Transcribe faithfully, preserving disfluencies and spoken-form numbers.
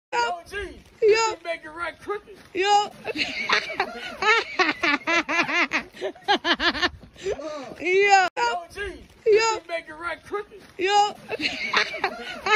Yo, G. Yo. You make it right crooked. Yo. Yo. Yo, G. Yo. You make it right crooked. Yo.